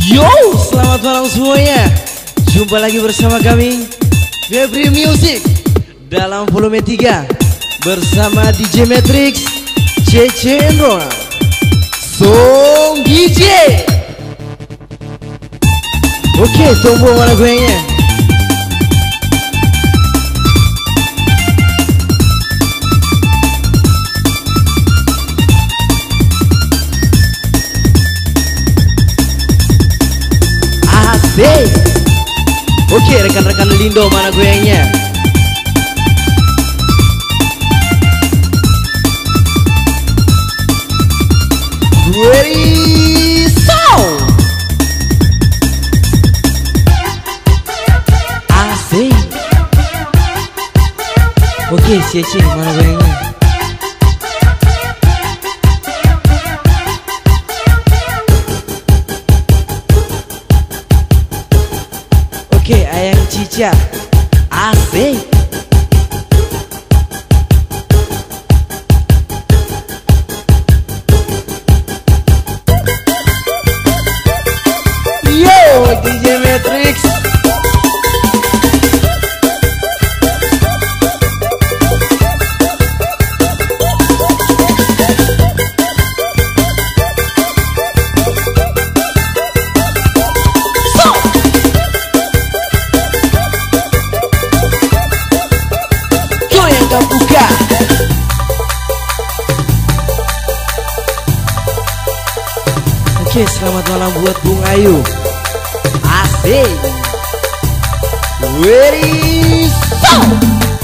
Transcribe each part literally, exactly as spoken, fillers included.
Yo, selamat malam semuanya. Jumpa lagi bersama kami Febri Music dalam volume tiga bersama D J Matrix, C C Enrona, Song D J. Oke, tunggu mana goyangnya. Oke, rekan-rekan Lindo, mana goyangnya? Ready, sound. Asik. Oke, Cece, mana goyangnya? Oke, Ayang Cica, asik. Yo, D J Matrix. Buka. Oke, selamat malam buat Bung Ayu. Asik. Ready, sound.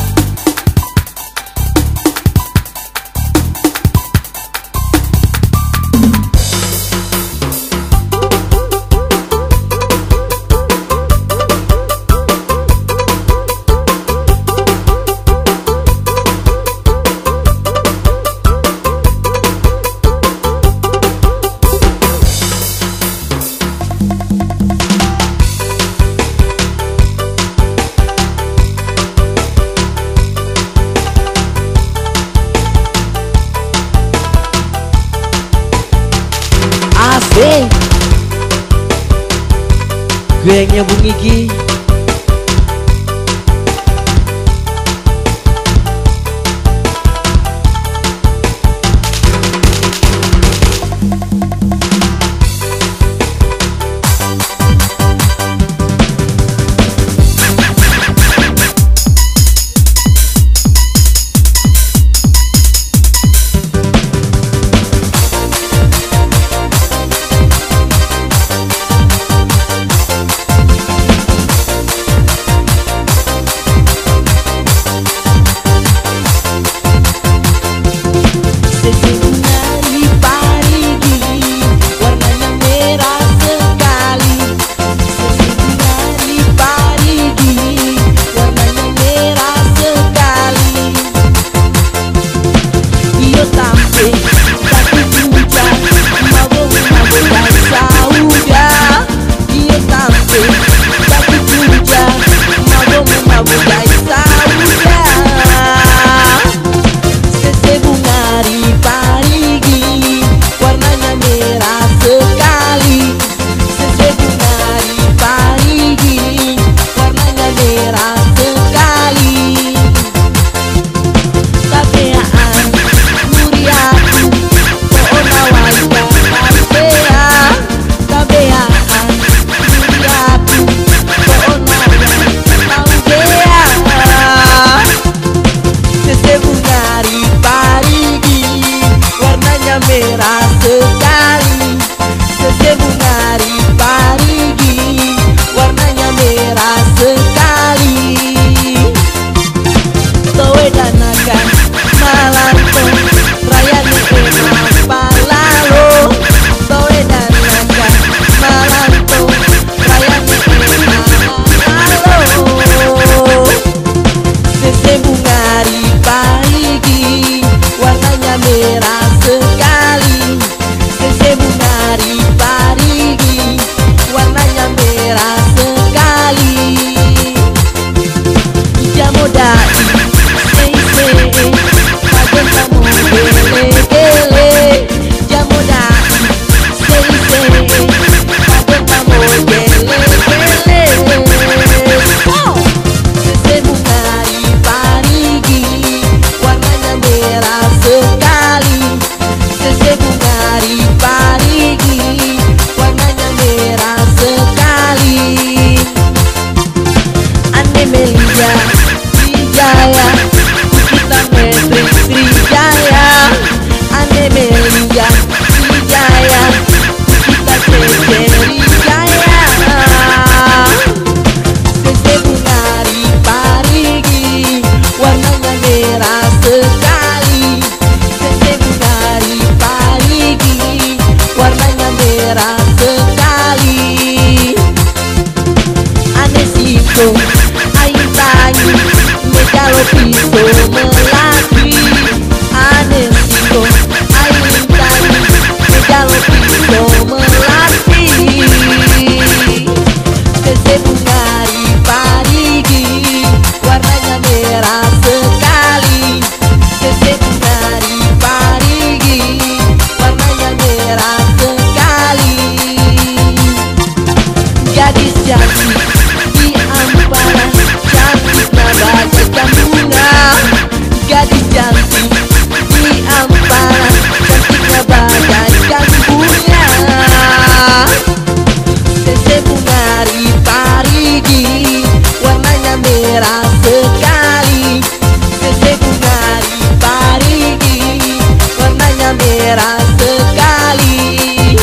Asik. Goyangnya Bung Iki. merah sekali.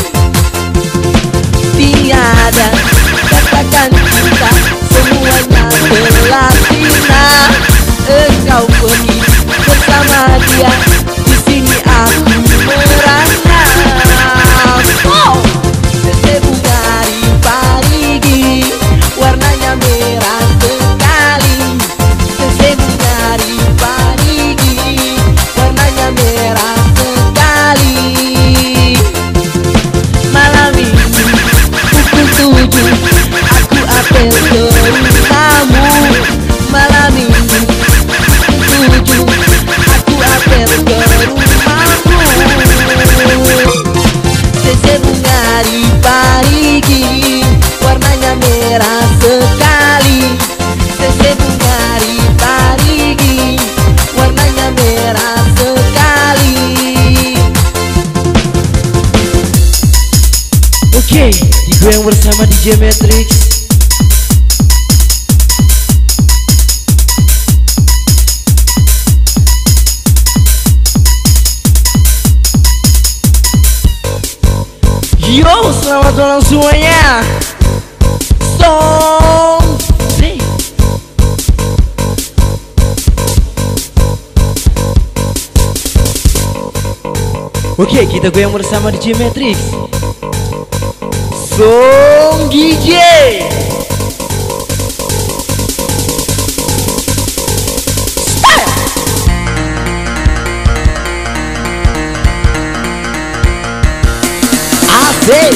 Tiada katakan cinta, semuanya telah sirna. Engkau pergi bersama dia, di sini aku merana. Oh! Tete bunga riparigi, warnanya merah sekali. Tete bunga riparigi, warnanya merah sekali. Malam ini pukul tujuh, aku apel ke rumahmu. Malam ini pukul tujuh, aku apel ke rumahmu. Tete bunga riparigi, warnanya merah sekali. Tete bunga riparigi, warnanya merah sekali. Oke, digoyang bersama D J Matrix. Yo, selamat malam semuanya. Song play. Oke, kita goyang bersama D J Matrix. Song D J. Asik.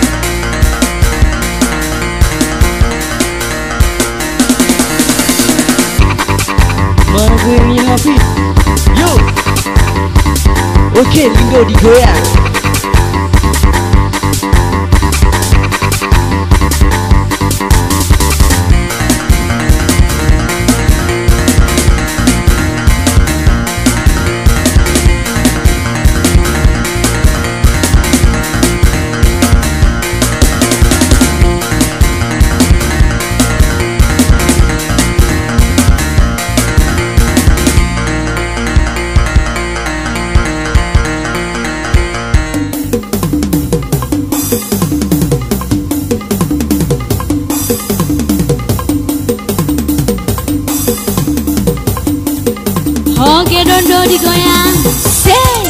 Mana goyangnya Hafid? Yo. Oke, Linggo digoyang. Oke, Dondo digoyang. Say.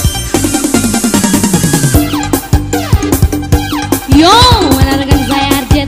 Yo, mana rekan saya R J?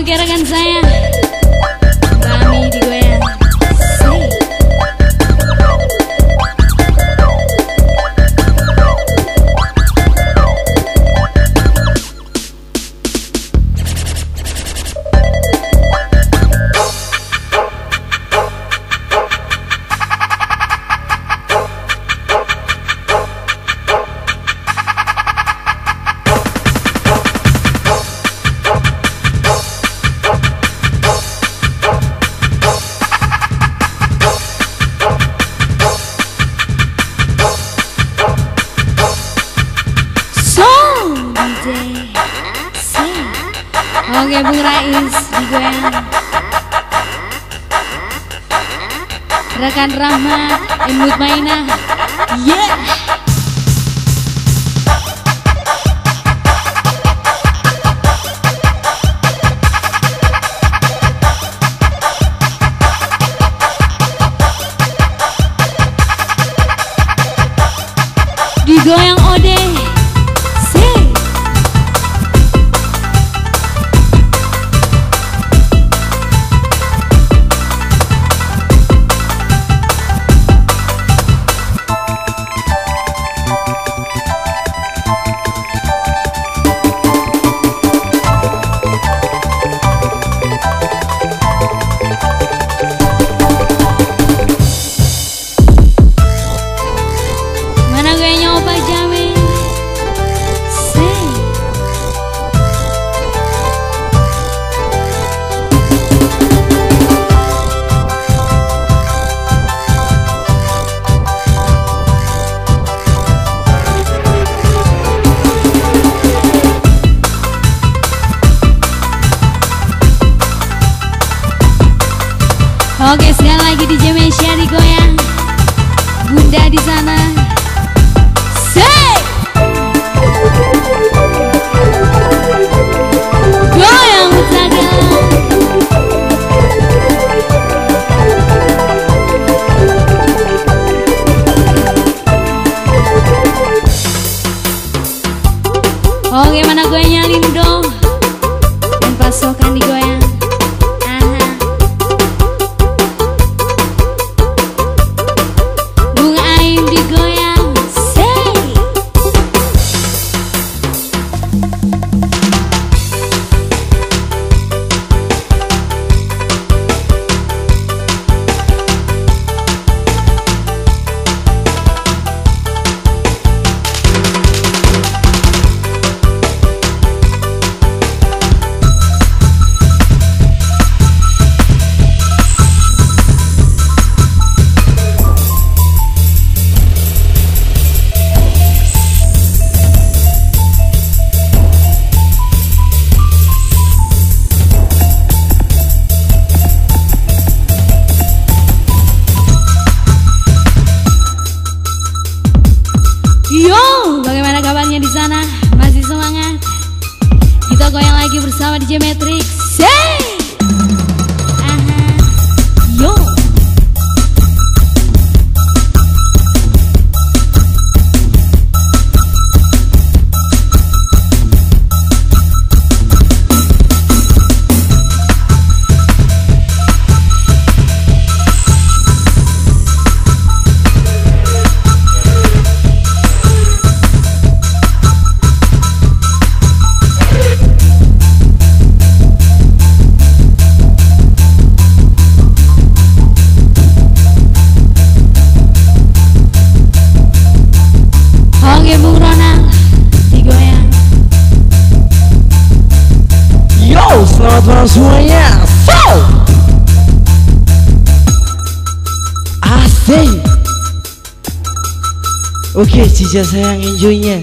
Oke rekan saya, kami digoyang. Say. Oke Bung Rais digoyang. Rekan Rahmat Imut Mainah. Yeah. Digoyang Ode. Oke, sekali lagi D J Mesya digoyang. Bunda di sana. Say. Goyang Utsaga. Oke, mana goyangnya Lindo? Dan pasokan digoyang. Yo, bagaimana kabarnya di sana? Masih semangat? Kita goyang lagi bersama D J Matrix. Say! Aha. Yo. Oke Bung Ronald digoyang. Yo, selamat malam semuanya. So asik. Oke, Cica sayang, enjoynya.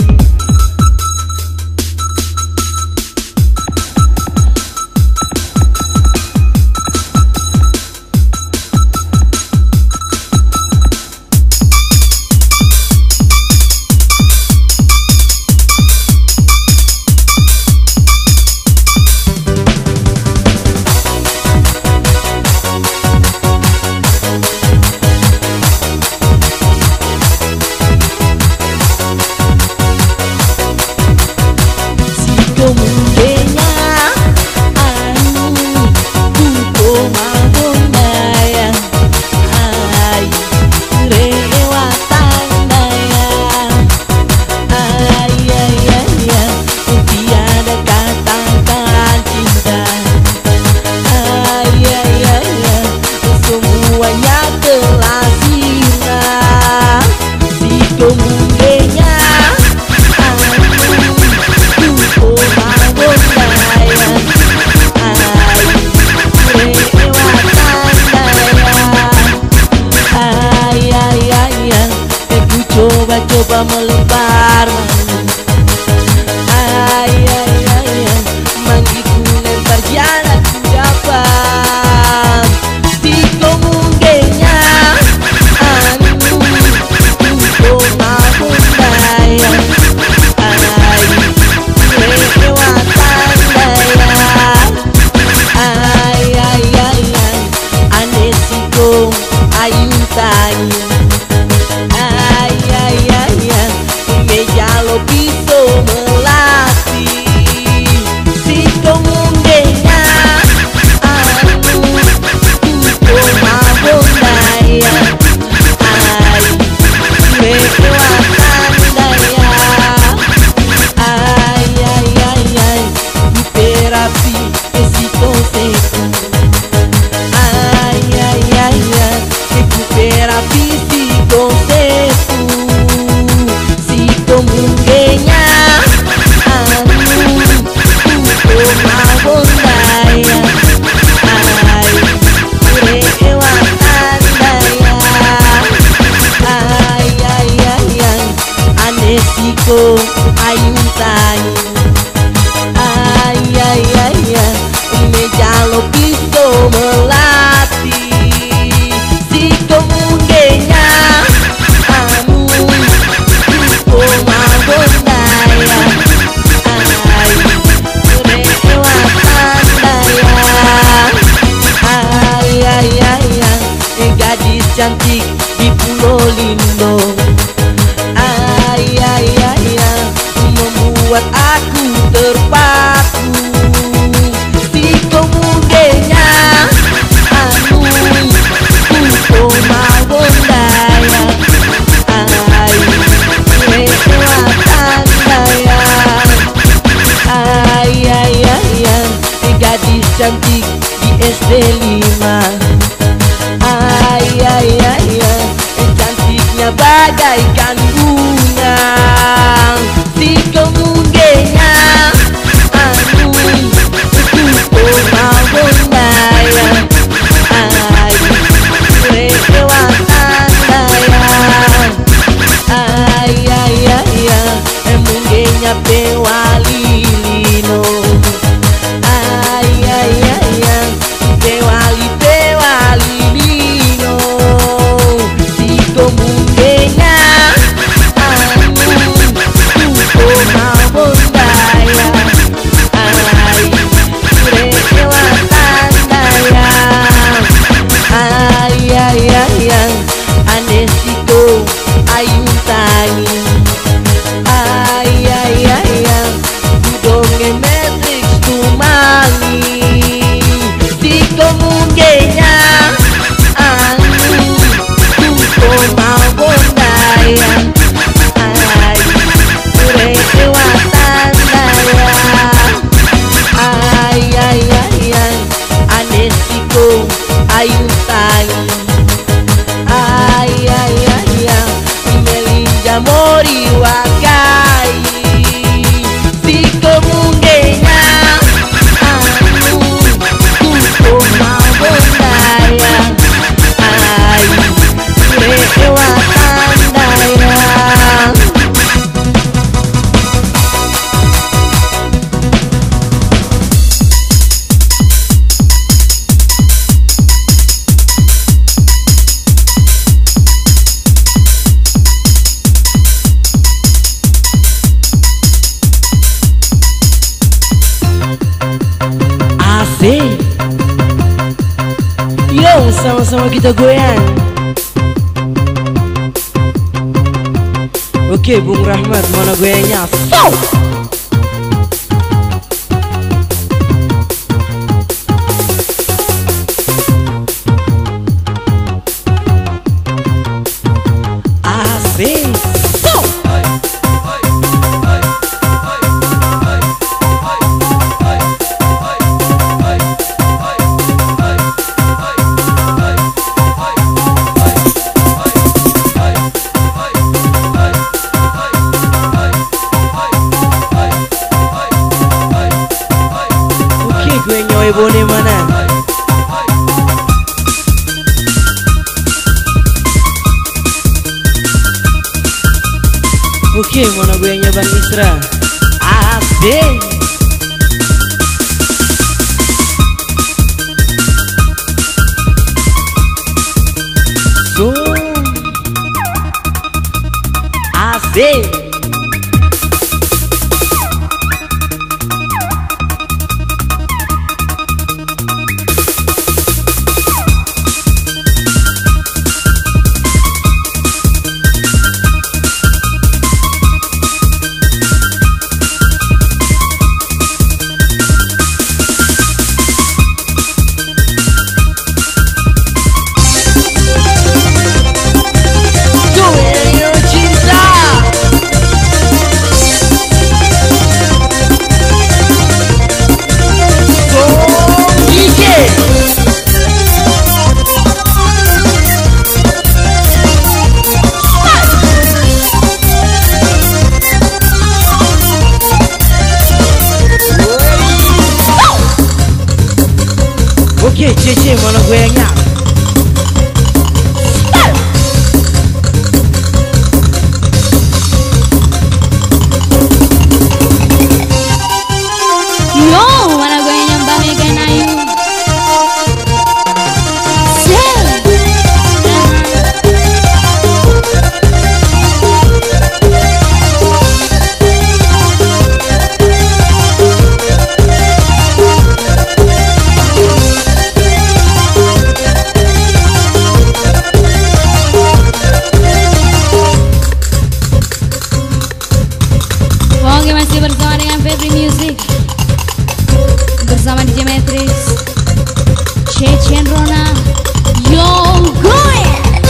terpaku si kemudenya anu upo mawon daya ai lewatan daya ai ai ai gadis cantik di S D lima ai ai ai cantiknya bagaikan bunga si kemudenya anu upo mawon daya ai lewatan daya ai ai ai mudenya pewali lino ai ai ai pewali pewali lino si kemudenya anu upo mawon daya ai lewatan daya ai ai ai anesiko ayun tangi ai ai ai budonge Matrix tumangi si kemudenya anu upo mawon daya ai lewatan daya ai ai ai anesiko ayun tangi ai ai ai melinja mori wakai si kemudenya anu upo mawon daya ai lewatan daya. Asik. Yo, sama-sama kita goyang. Oke, Bung Rahmat, mana goyangnya? So! Asik. So! Gue nyoy bone mana? Oke, mana gue Bang Isra? Asik. So asik. Oke, Cece mana goyangnya? Yo, mana goyangnya Mbak Megan Ayu? Febri Music bersama D J Matrix, Cece Rona, yo gue.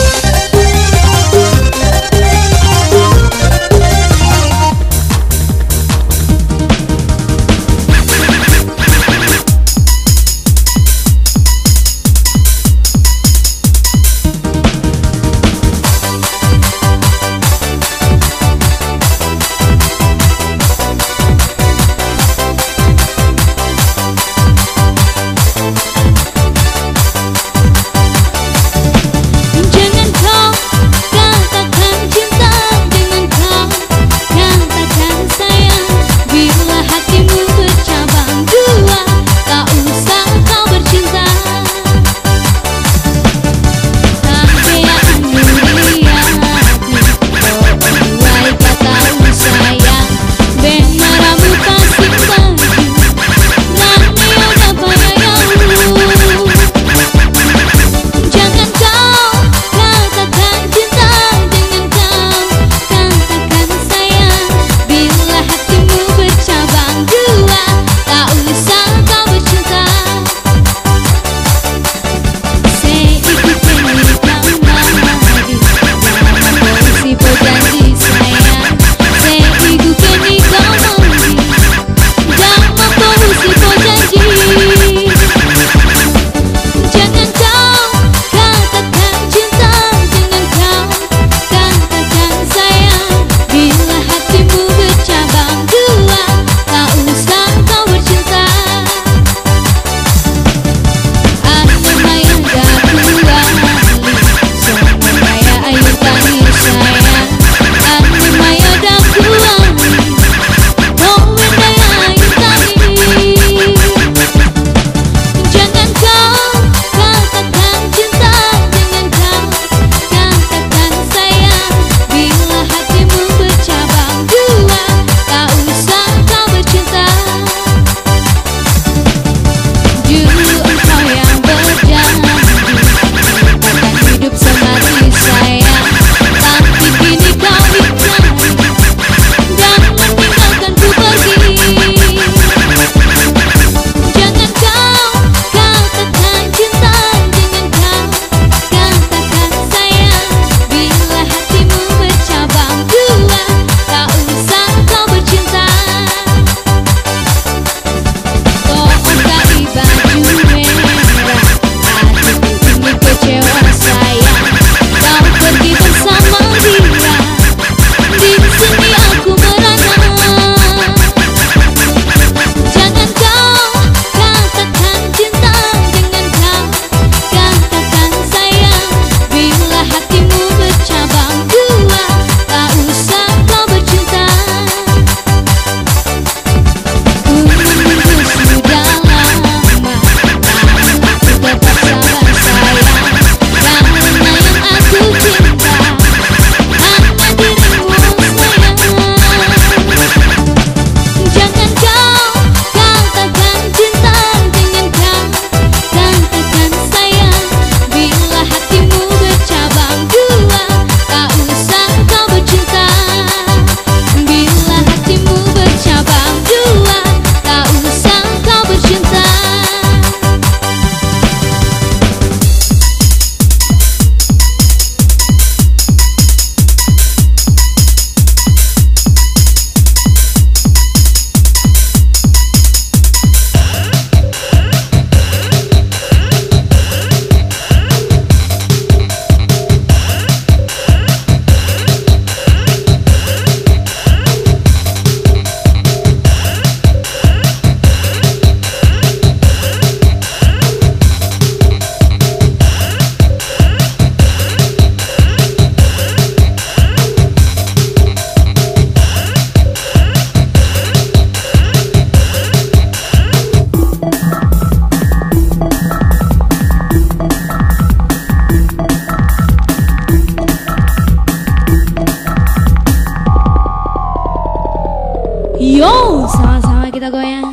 Yo, sama-sama kita goyang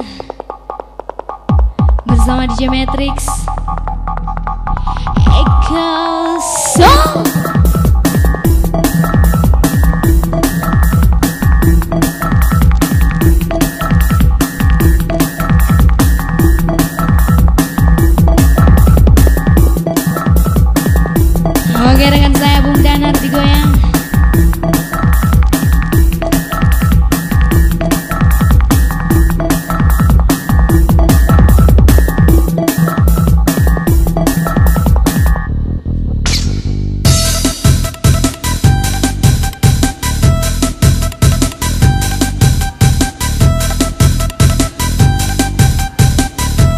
bersama D J Matrix. Eka Song.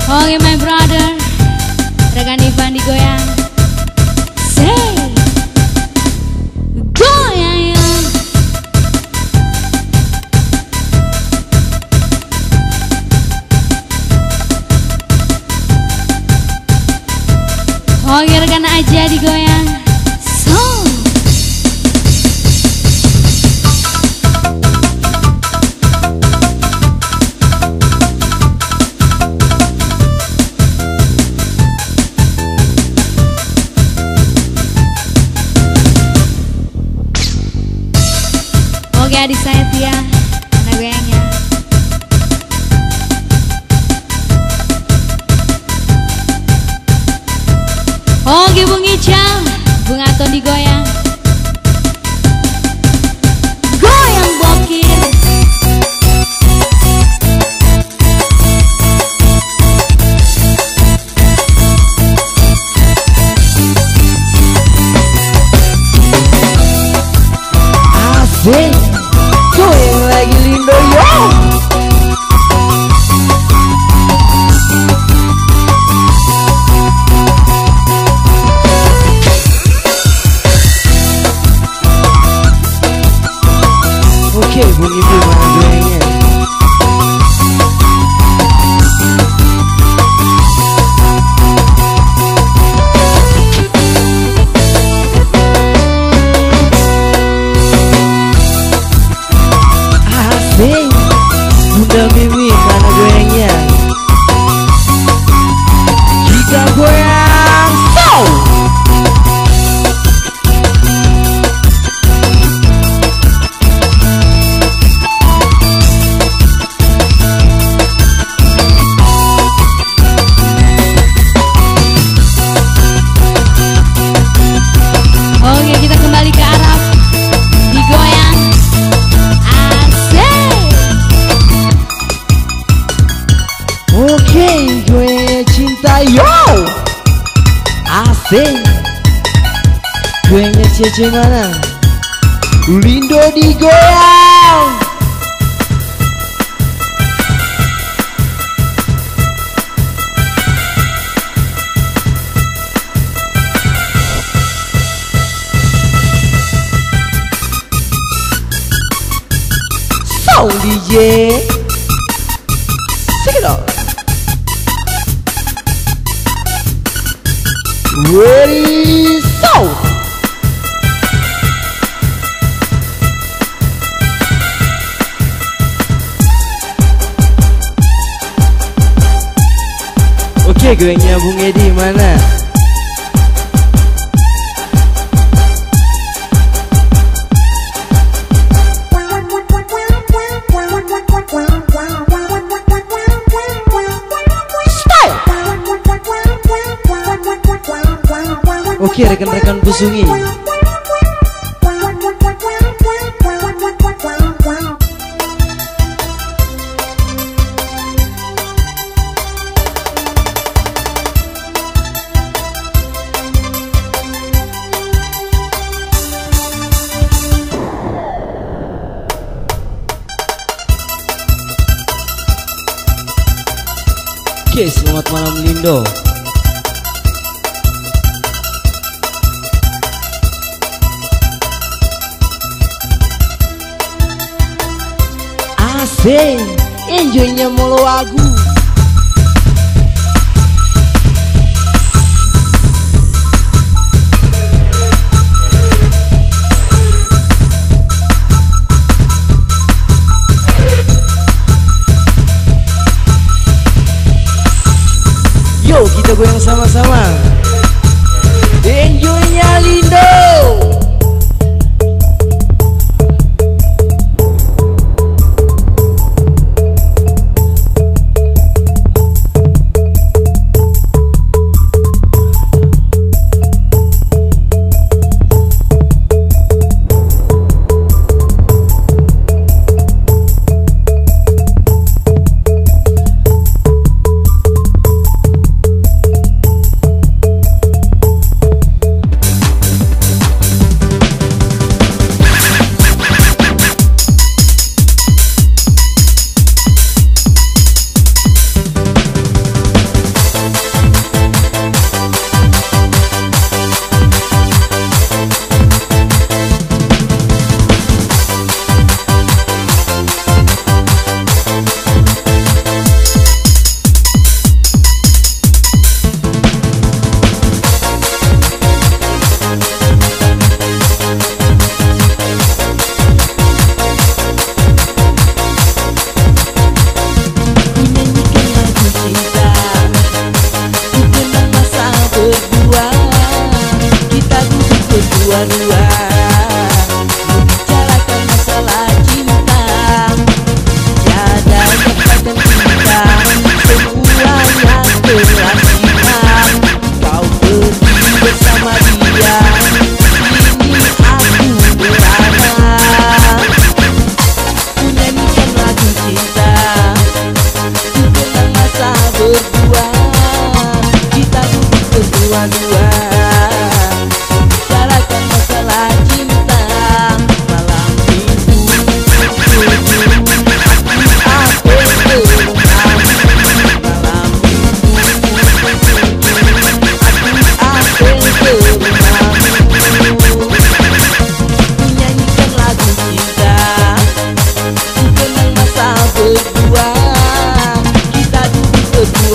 Oke my brother, rekan Ivan digoyang. Say, goyang ya. Oke rekan aja digoyang. So. Oke adik saya Tia, mana goyangnya. Oke Bung Ical, Bung Aton digoyang. Goyang bokir. Asik, goyang lagi Lindo yo. Oke, Bung Ibu mana goyangnya? Asik, Bunda Mimi mana goyangnya? Kita goyang so. Oke kita kembali ke Arab, digoyang. Asik. Oke, goyangnya cinta yo. Asik, goyangnya Cece mana? Lindo digoyang. Sound D J, check it out. Ready, so. Oke, goyangnya Bung Edi mana? Oke rekan-rekan Busungi, oke selamat malam Lindo. Asik, enjoynya molo lagu. Yo kita goyang sama-sama. Enjoynya Lindo.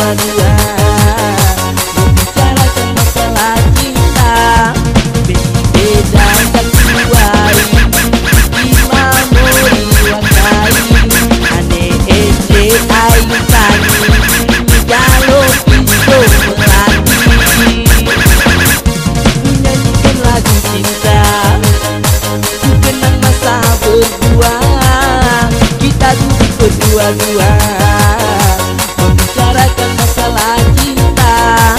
berdua-dua membicarakan masalah cinta. Beda tertuai imam muri wakai ane ede ayu tani jalo pintu melati. Menyanyikan lagu cinta ku kenang masa berdua, kita duduk berdua-dua membicarakan masalah cinta.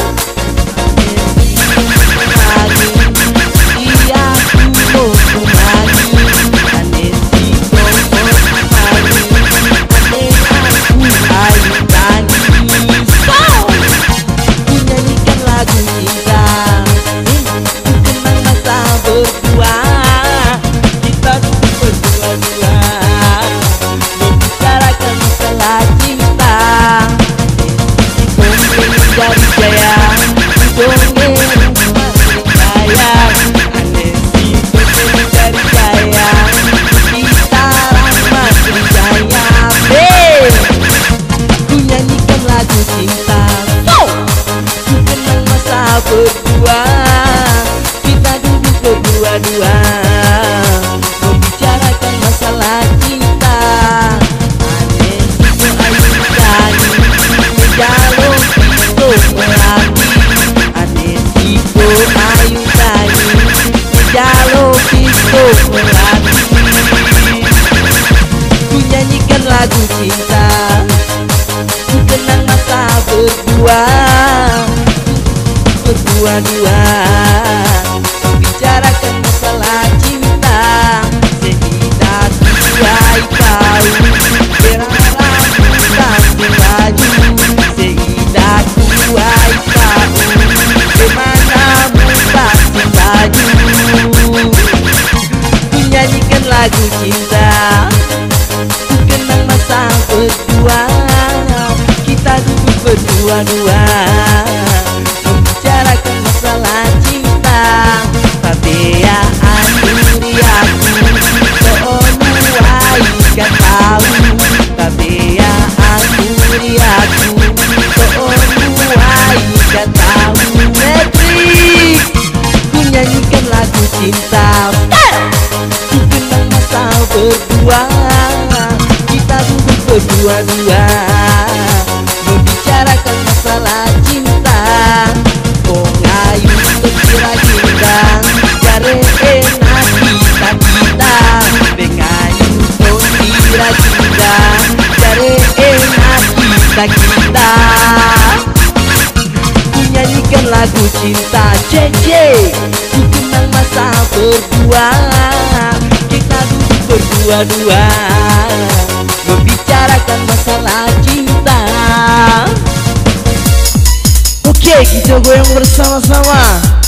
Iya ku mau lagi ane si kongkong lagi ane aku ayu tani. So ku nyanyikan lagu cinta ku kenang masa berdua, kita duduk berdua-dua membicarakan masalah cinta. Dongeng dari jaya, dongeng sayang, ane si dongeng dari jaya, kita ramah jaya. Hey, ku nyanyikan lagu cinta. Oh, ku kenang masa berdua, kita duduk berdua-dua membicarakan masalah cinta. Ane si ayu tani jalo pintu melati, ane si ayu tani jalo pintu melati. Ku nyanyikan lagu cinta ku kenang masa berdua, berdua-dua membicarakan masalah cinta. Sehingga tuai kau berharap sambil laju, sehingga tuai kau kemana pasti laju. Ku nyanyikan lagu cinta ku kenang masa berdua, kita duduk berdua-dua membicarakan masalah cinta. Tabea anduriaku soonuai kan tahu, tabea anduriaku soonuai kan tahu. Matrix ku nyanyikan lagu cinta ku kenang masa berdua, kita duduk berdua-dua membicarakan masalah cinta. Oh ngayu sekira kita jare enak kita kita bengayu sekira kita jare enak kita kita. Ku nyanyikan lagu cinta Cece, ku kenang masa berdua, kita duduk berdua-dua membicarakan masalah cinta. Oke, kita goyang bersama-sama.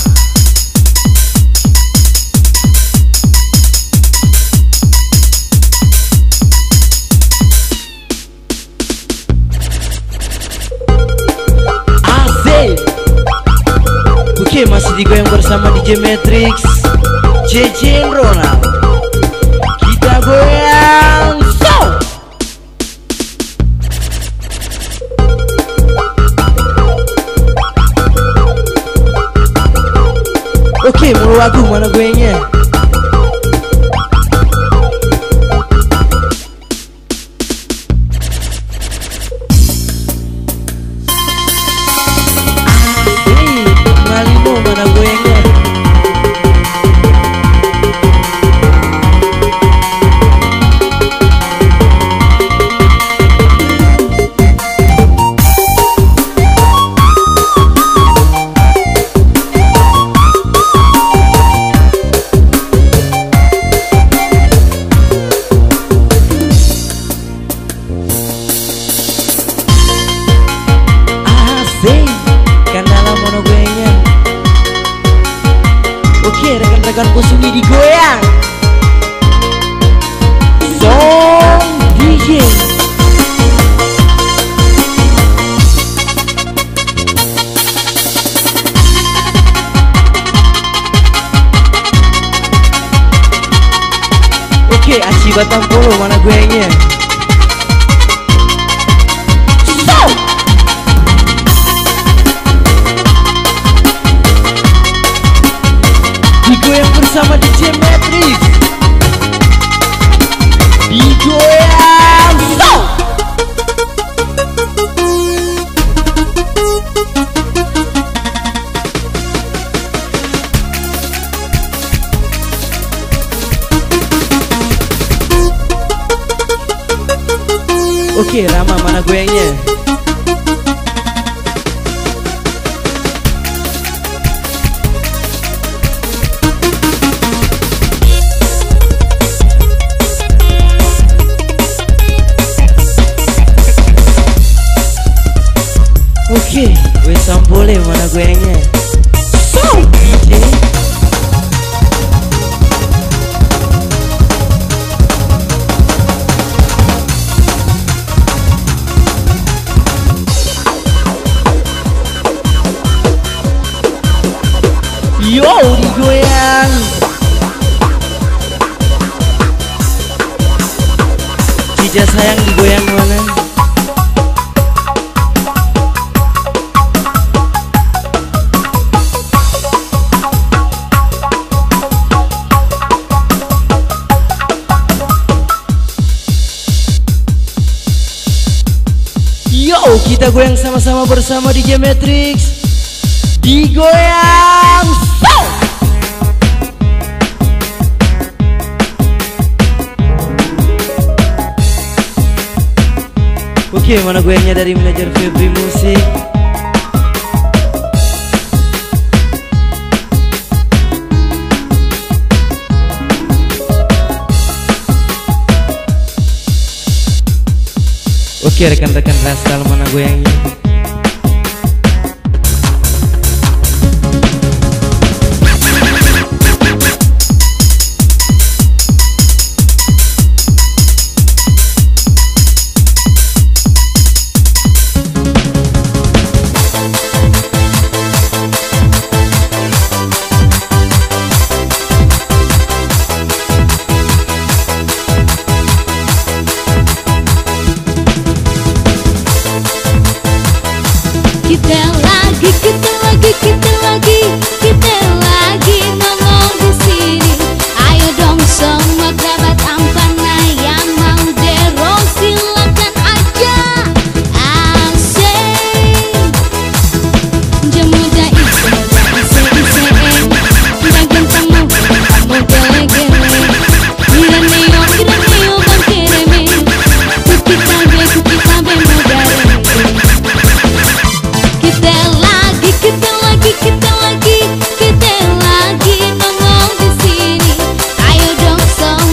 Asik. Oke, masih digoyang bersama D J Matrix, C C Ronald. Kita goyang so. Oke, mau lagu mana goyangnya? Asik, Malino mana goyangnya? Rekan-rekanku sini digoyang Song D J. Oke, Aci Batang Polo mana goyangnya? So mana goyangnya? Oke, gue sampole mana goyangnya? So, D J. Yo, digoyang. Cica sayang digoyang mana? Yo, kita goyang sama-sama bersama D J Matrix. Digoyang so. Oke, mana goyangnya dari manajer Febri Musik? Oke, rekan-rekan Rastal mana goyangnya? Kita lagi, kita lagi, kita lagi, kita lagi nongol di sini. Ayo dong semua kerabat ampana yang mau derong silakan aja. Asik. Jemuda ise, ise, ise, bagian tamu, tamu gele-gele. Mira neo, mira neo, bang kereme. Kuki tabe, kuki tabe modare. Kita lagi, kita lagi, kita lagi nongol di sini. Ayo dong semua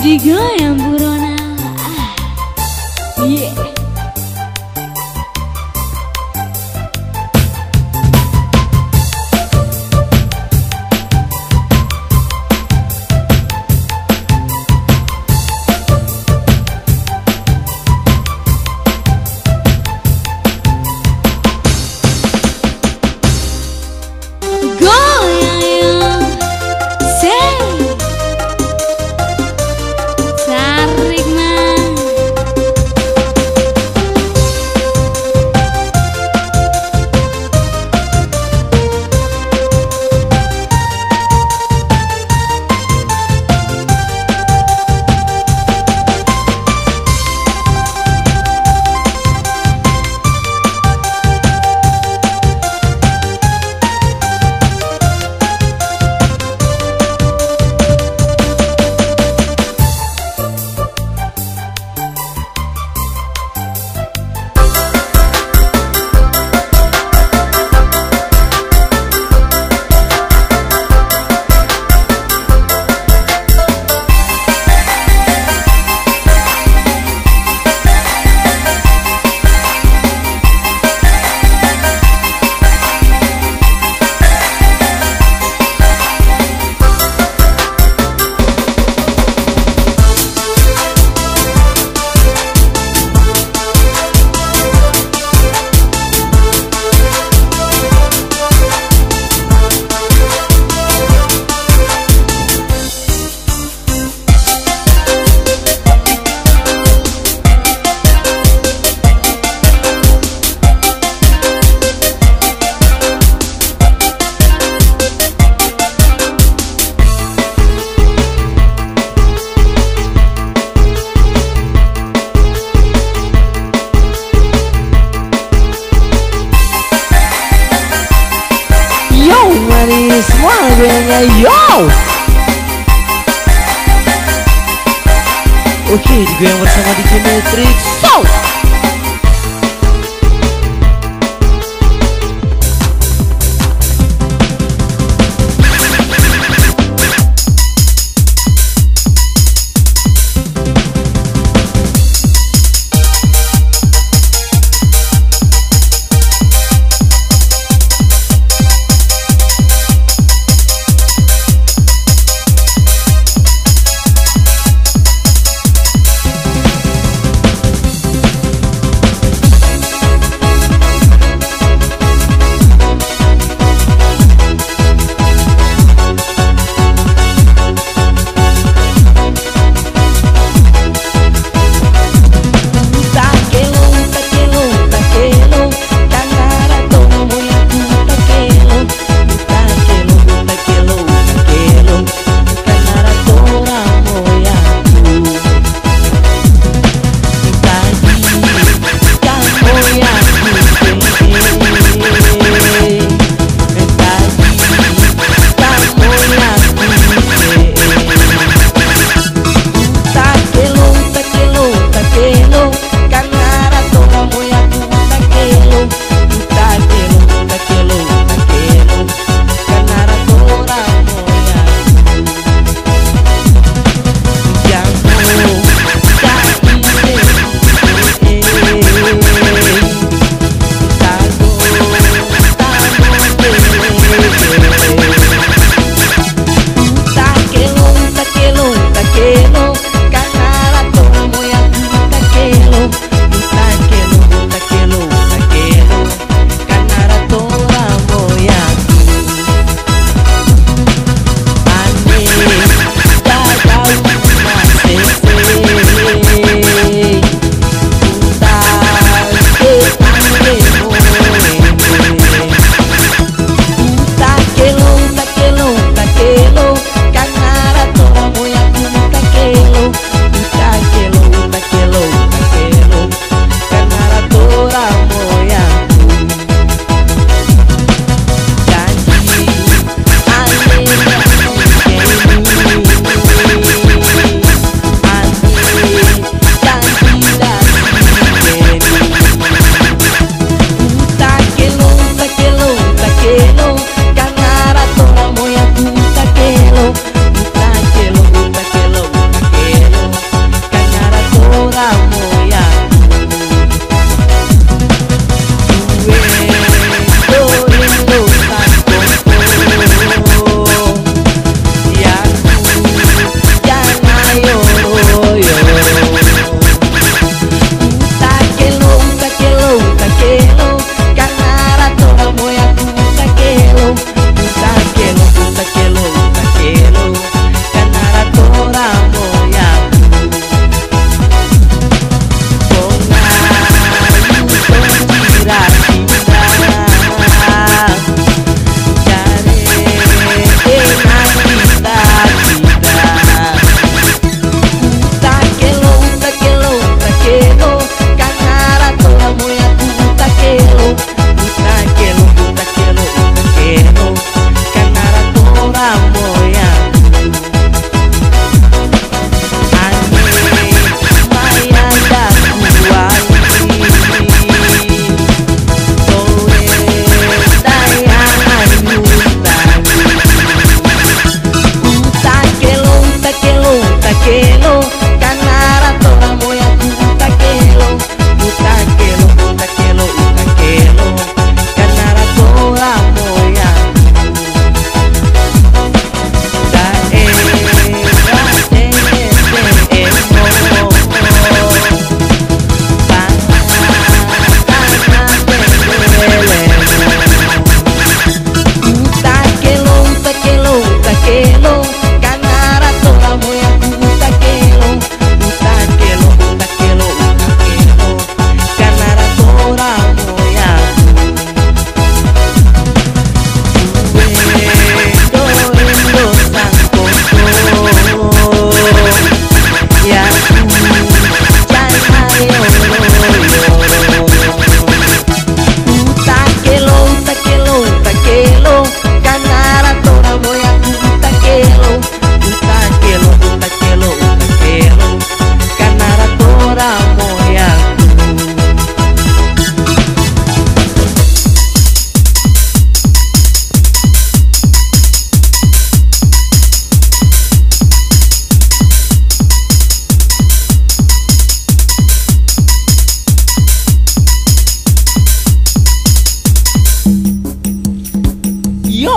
digoyang Burona. Yeah. Semua lagunya yo. Oke, digoyang bersama D J Matrix. So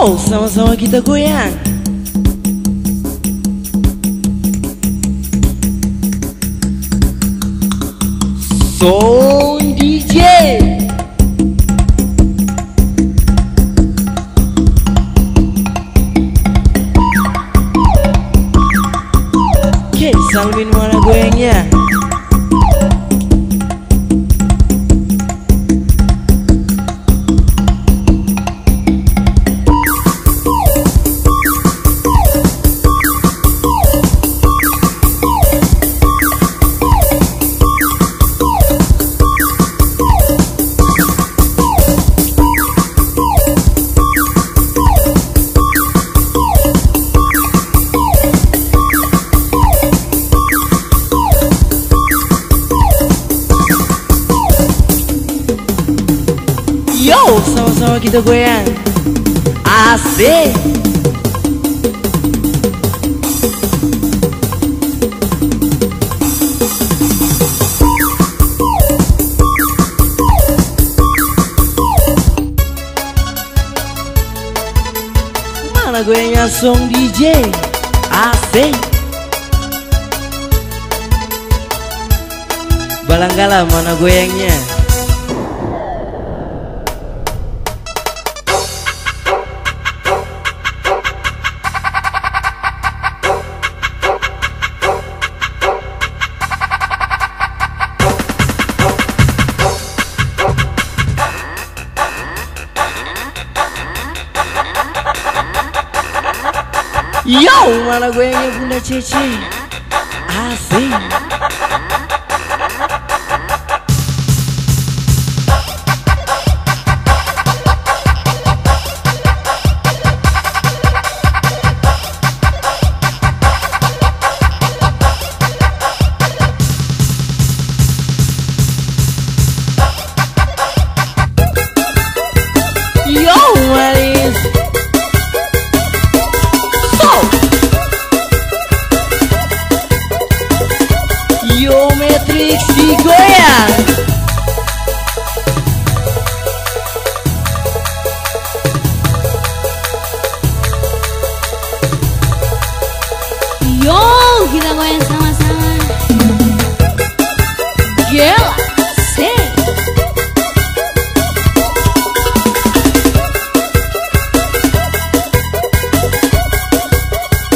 Yo, sama-sama kita goyang. Sound D J. Oke, Salmin mana goyangnya? Yo, sama-sama kita goyang. Asik. Mana goyangnya Song D J? Asik. Balanggala mana goyangnya? Yo, mana goyangnya Bunda Cece? Asik. Yo, manis. Geometrix digoyang. Yo, kita goyang sama-sama. Gila, sih.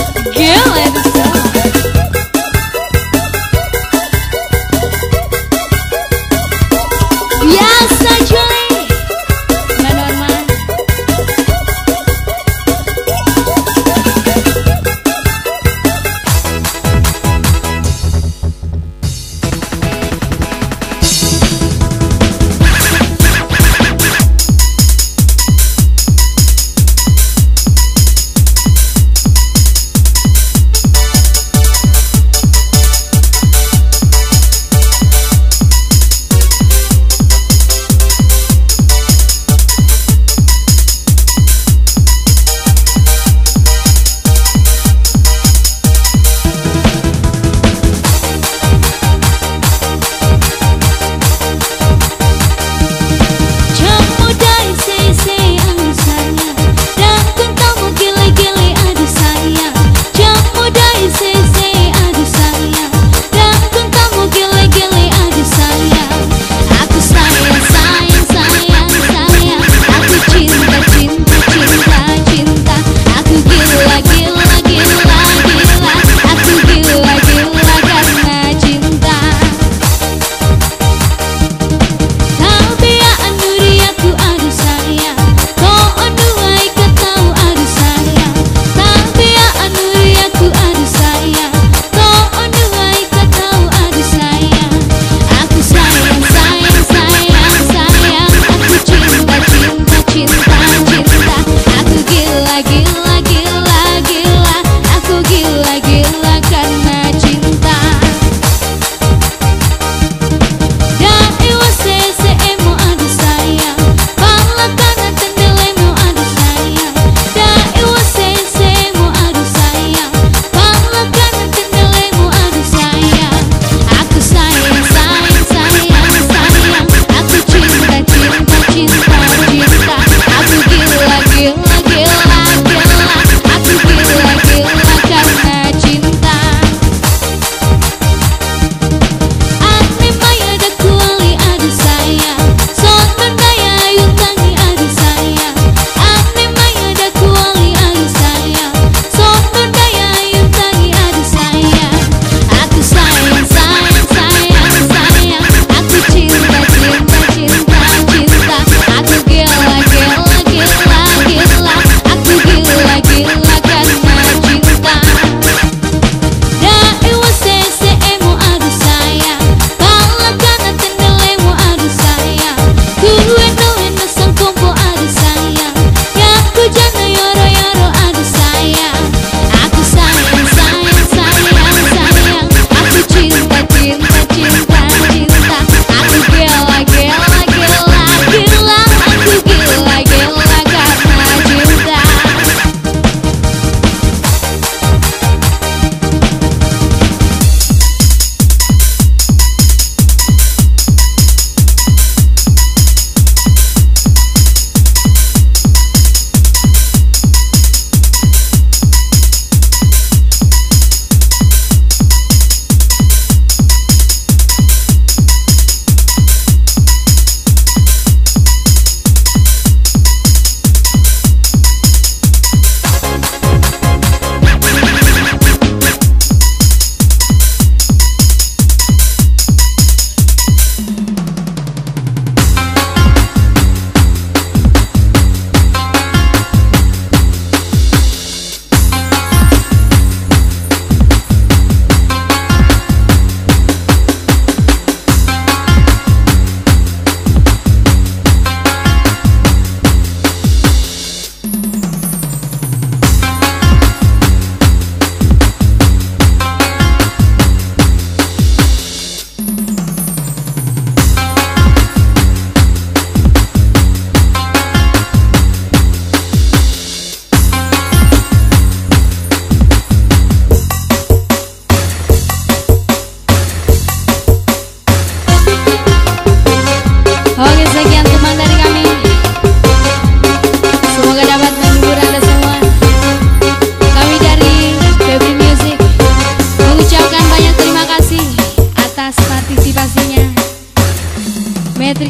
Gila, bisa.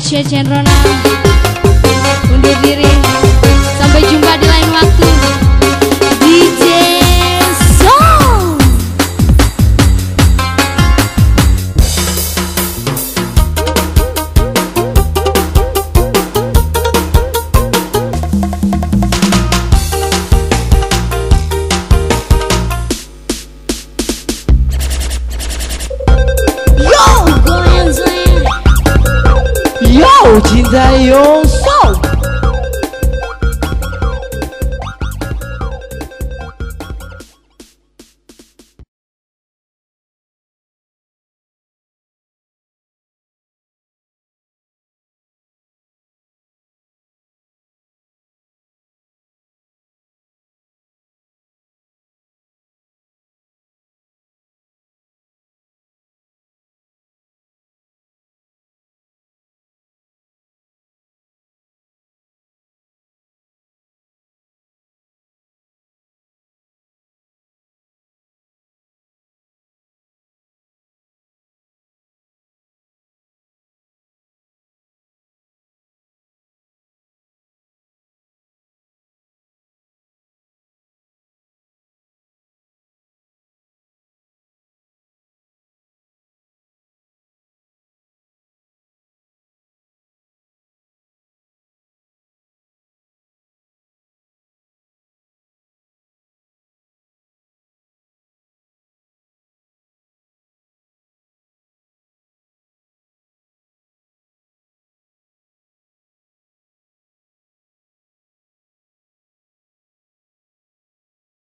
Cecen Ronald undur diri. Sampai jumpa di lain waktu. D J Soul. Yo, cinta Yongso.